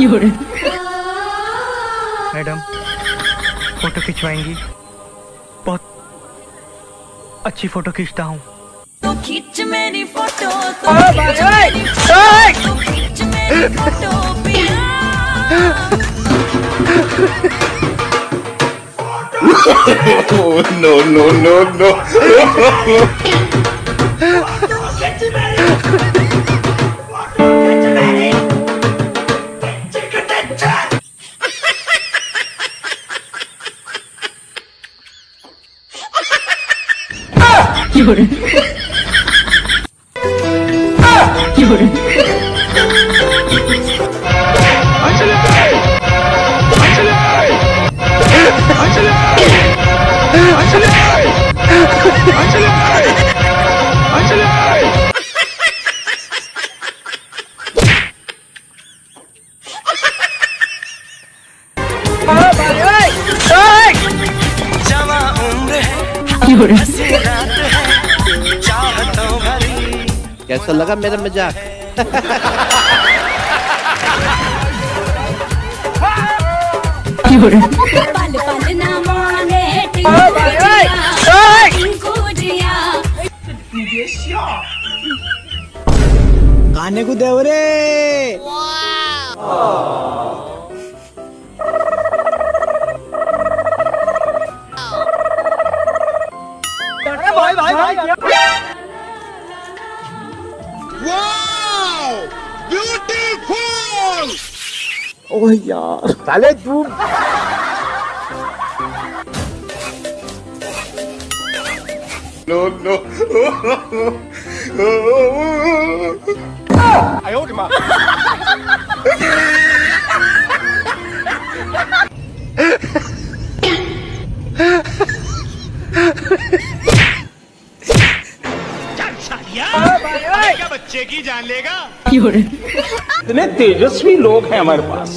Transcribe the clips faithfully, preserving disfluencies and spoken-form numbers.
Madam photo खिंचवाएंगी? बहुत अच्छी photo खींचता हूँ। तो खींच मेरी फोटो, तो खींच मेरी फोटो, तो खींच मेरी फोटो पिया। No no no no। कैसा लगा मेरा मजाक? पल पल ना माने खाने को देव रे। भाई भाई भाई Wow! Beautiful! ओह यार साले तू No no। आयो रे माँ। क्या बच्चे की जान लेगा? इतने तेजस्वी लोग हैं हमारे पास।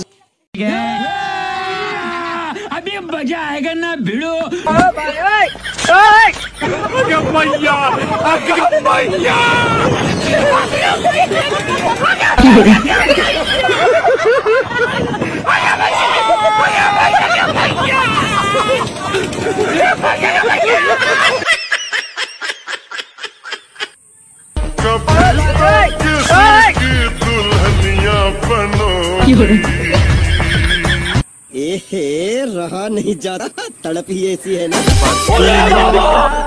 अभी मजा आएगा ना भिड़ो। मैया मैया। एहे रहा नहीं जाता, तड़प ही ऐसी है ना।